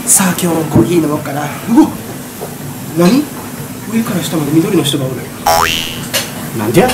さあ今日もコーヒー飲もうかな。うわっ、何、上から下まで緑の人がおる。 なんでや。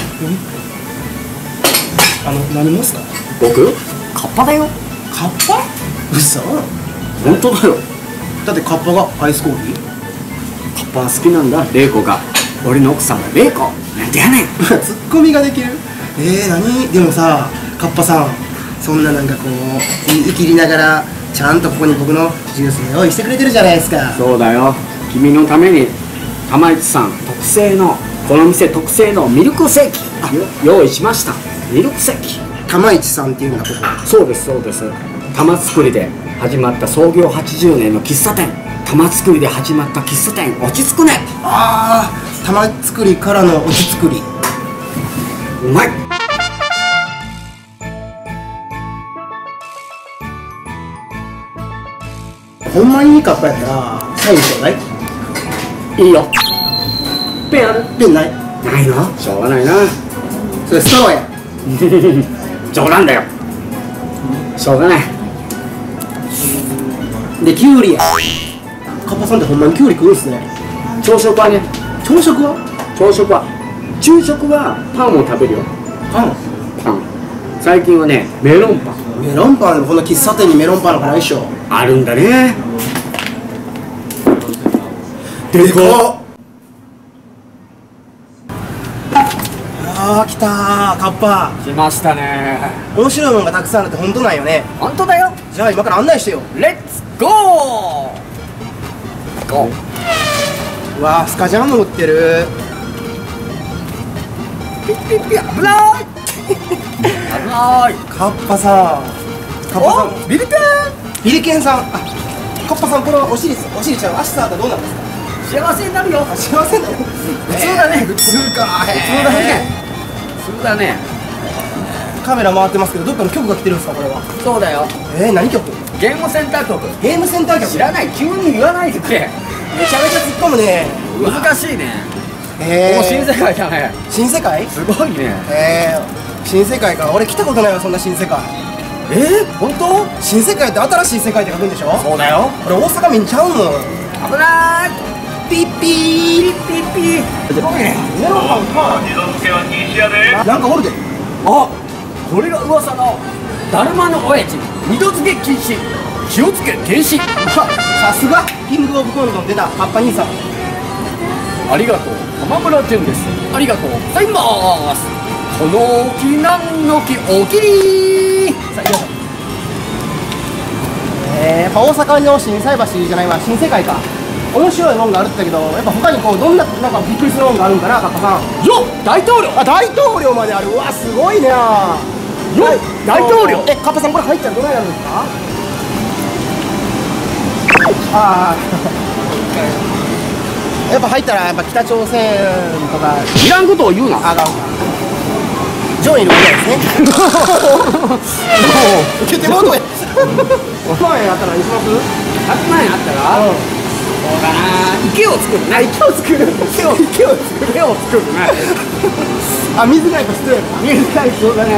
何もすか。 僕カッパだよ。 カッパ。嘘。 本当だよ。 だってカッパがアイスコーヒー。 カッパは好きなんだ、玲子が。俺の奥さんは玲子なんてやねん。 ツッコミができる。何でもさ、カッパさん、そんななんかこう言い切りながらちゃんとここに僕のジュース用意してくれてるじゃないですか。 そうだよ、君のために玉市さん特製の、この店特製のミルクセーキ用意しました。ミルクセーキ。 玉市さんっていうんだ、ここ。 そうですそうです。玉造りで始まった創業80年の喫茶店。玉造りで始まった喫茶店、落ち着くね。 ああ、玉造りからの落ち作り。 うまい。 ほんまにいいカッパやったらサインちょうだい。 いいよ。ペンある？ ペンない。 ないの？しょうがないな。 それストローや。 冗談だよ。しょうがない。 でキュウリや。カッパさんってほんまにキュウリ食うんすね。 朝食はね。 朝食は？ 朝食は。昼食はパンを食べるよ。 パン。 パン。最近はね、メロンパン。 メロンパンでもこの喫茶店にメロンパンなんかないっしょ。 あるんだね。 でかっ。あー来たー、カッパ。 来ましたね。 面白いものがたくさんあるって本当なんよね。 本当だよ。 じゃあ今から案内してよ。 レッツゴー。ゴー。 うわー、スカジャンも売ってる。 ピッピッピ、危ない。危ない。 カッパさん。カッパさん。 ビリケン。 ビリケンさん。あ、カッパさん、このお尻ちゃん、足触ったらどうなるんですか。 幸せになるよ。 幸せなの。 普通だね。 普通か。 普通だね。普通だね。 カメラ回ってますけど、どっかの局が来てるんですか、これは。 そうだよ。 何局。 ゲームセンター局。 ゲームセンター局。 知らない。急に言わないでくれ。 めちゃめちゃ突っ込むね。 難しいね。もう新世界だね。 新世界。 すごいね。 新世界か。俺来たことないわ、そんな新世界。 本当？ 新世界って新しい世界って書くんでしょ。 そうだよ。 俺大阪民ちゃうもん。 危ない。ピッピーピッピー。すごいね。 メロンパンか。なんかおるで。 あ、これが噂のだるまの親父。二度漬け禁止。気をつけ停止。 さすがキングオブコント出たカッパ兄さん。 ありがとう、浜村淳です。ありがとうございます。この木なんの木おきり。 さあ行きましょう。やっぱ大阪の心斎橋じゃないわ、新世界か。面白いもんがあるって言ったけど、やっぱ他にこうどんななんかびっくりするもんがあるんかな、カッパさん。 よっ、大統領。 あ、大統領まである。うわ、すごいね。よっ、大統領。 カッパさん、これ入ったらどないなるんですか。ああやっぱ入ったらやっぱ北朝鮮とかいらんことを言うな。 あかんか。上位のことですね。受けてもうとや。100万円あったらにします。 100万円あったらそうかな、池を作るね。 池を作る。池を作るね。 あ、水がやっぱ必要やな。 水が必要だね。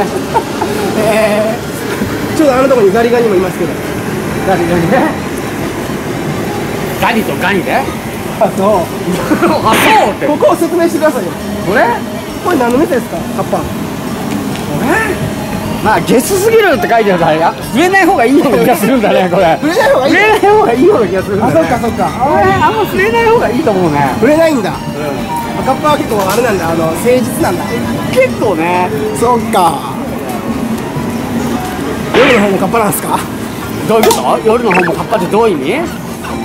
ちょうどあのとこにザリガニもいますけど。 ガニね。ガニとガニで。 あ、そう。 あ、そうって。 ここを説明してくださいよ。 これ何の店ですか、カッパ。 まあゲスすぎるって書いてあるから、触れない方がいいような気がするんだね、これ。 触れない方がいい。 触れない方がいいような気がするんだね。 あ、そっかそっか。 あんま触れない方がいいと思うね。 触れないんだ。カッパは結構あれなんだ、誠実なんだ。 結構ね。 そっか。夜の方もカッパなんですか。 どういうこと？夜の方もカッパってどういう意味？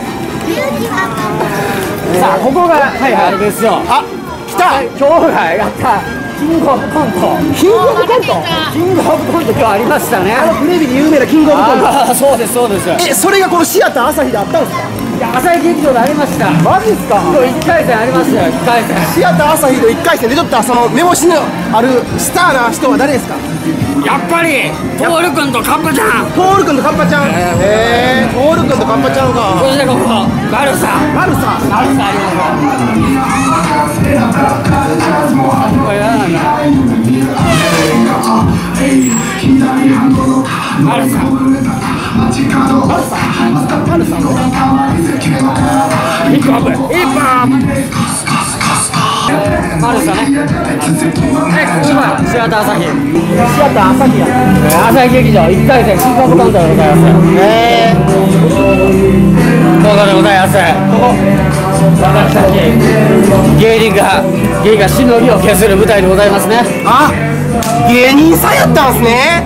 さあ、ここがあれですよ。 あ、来た。 今日がやったキングオブコント。 キングオブコント。 キングオブコント今日ありましたね。 テレビで有名なキングオブコント。 ああ、そうですそうです。 それがこのシアター朝日であったんですか。 いや、朝日劇場でありました。 マジっすか。 今日1回戦ありましたよ。1回戦シアター朝日の1回戦でちょっとその目星のあるスターな人は誰ですか。 やっぱりトール君とカッパちゃん。 トール君とカッパちゃん。トール君とカッパちゃんか。 そしてここマルサ。 マルサあります。これなんだ。マルサ。マルサ。マルサ。 ックアップ、一本。あるさね。今シアター朝日。シアター朝日や。朝日劇場1回戦キングオブコントでございます。ここでございます。ここ私たち芸人がしのぎを削る舞台でございますね。 あ、芸人さんやったんすね。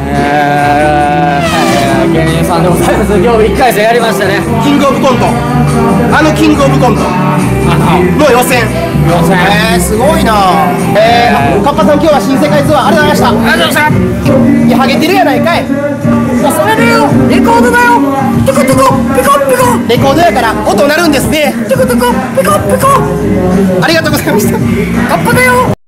芸人さんでございます。今日1回戦やりましたね。 キングオブコント、キングオブコントの予選。すごいな。カッパさん、今日は新世界ツアーありがとうございました。 ありがとうございました。 いや、ハゲてるやないかい。 もうそれだよ、レコードだよ。トコトコピコピコ。 レコードやから音鳴るんですね。 トコトコピコピコ。 ありがとうございました。 カッパだよ。